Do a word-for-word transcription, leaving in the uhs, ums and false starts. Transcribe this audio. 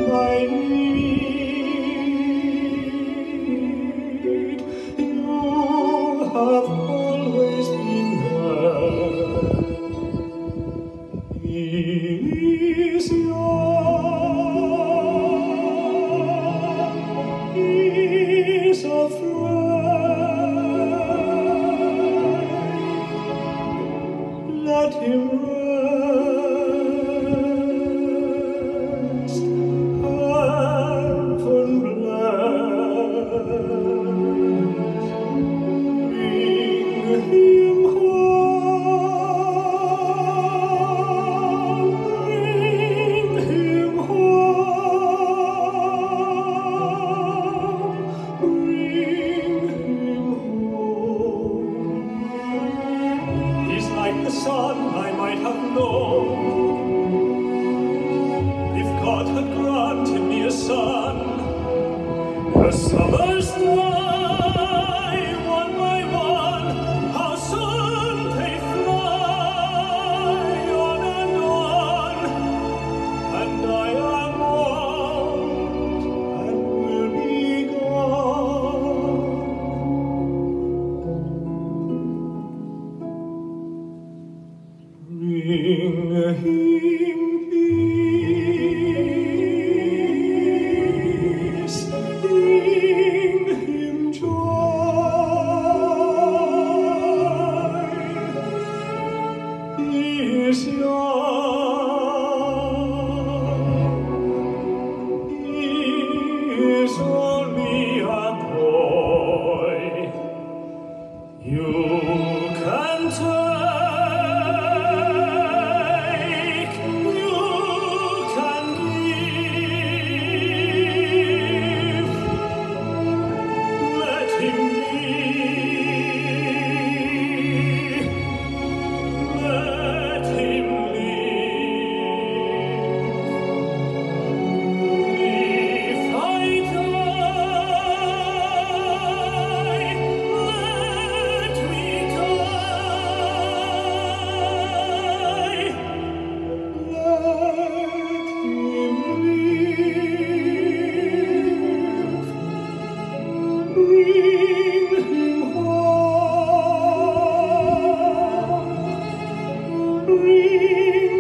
I need. You have always been there. He is young, he is a friend. Let him rest, heaven bless. Bring him home, bring him home, bring him home. He's like the sun I might have known, if God had granted me a son. The summers die one by one, how soon they fly on and on, and I am old and will be gone. Bring him peace, bring him joy. He is young, he is only a boy. You can take, you can give. Let him be, let him live. If I die, let me die. Let him live. Bring him home, bring